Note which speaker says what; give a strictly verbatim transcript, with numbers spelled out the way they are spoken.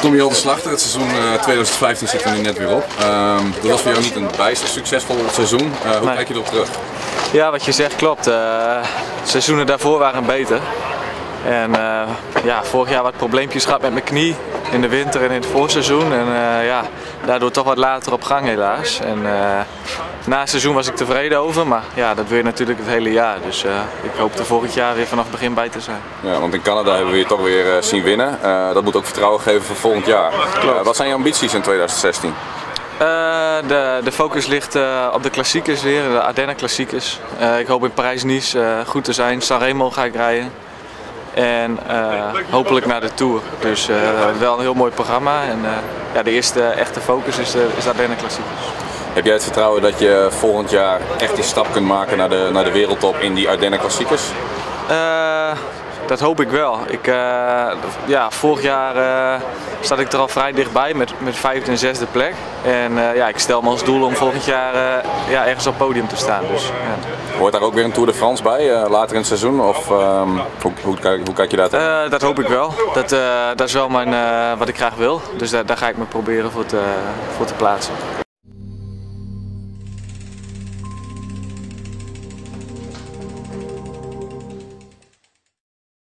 Speaker 1: Tommy Hilde Slachter, het seizoen uh, tweeduizend vijftien zit er nu net weer op. Uh, dat was voor jou niet een bijster succesvol seizoen. Uh, hoe nee. kijk je erop terug?
Speaker 2: Ja, wat je zegt klopt. Uh, seizoenen daarvoor waren beter. En uh, ja, vorig jaar wat probleempjes gehad met mijn knie in de winter en in het voorseizoen. En uh, ja, daardoor toch wat later op gang helaas. En uh, na het seizoen was ik tevreden over, maar ja, dat wil je natuurlijk het hele jaar. Dus uh, ik hoop er volgend jaar weer vanaf het begin bij te zijn.
Speaker 1: Ja, want in Canada hebben we je toch weer uh, zien winnen. Uh, dat moet ook vertrouwen geven voor volgend jaar. Uh, wat zijn je ambities in tweeduizend zestien?
Speaker 2: Uh, de, de focus ligt uh, op de klassiekers weer, de Ardennen klassiekers. Uh, ik hoop in Parijs-Nice uh, goed te zijn. Sanremo ga ik rijden. En uh, hopelijk naar de Tour. Dus uh, wel een heel mooi programma. En uh, ja, de eerste echte focus is de, is de Ardennen klassiekers.
Speaker 1: Heb jij het vertrouwen dat je volgend jaar echt die stap kunt maken naar de, naar de wereldtop in die Ardennen klassiekers?
Speaker 2: Uh, dat hoop ik wel. Ik, uh, ja, vorig jaar uh, zat ik er al vrij dichtbij met, met vijfde en zesde plek. En uh, ja, ik stel me als doel om volgend jaar uh, ja, ergens op het podium te staan. Dus, ja.
Speaker 1: Hoort daar ook weer een Tour de France bij, uh, later in het seizoen? Of um, hoe, hoe, kijk, hoe kijk je daar tegen?
Speaker 2: Uh, dat hoop ik wel. Dat, uh, dat is wel mijn, uh, wat ik graag wil. Dus daar, daar ga ik me proberen voor te, voor te plaatsen.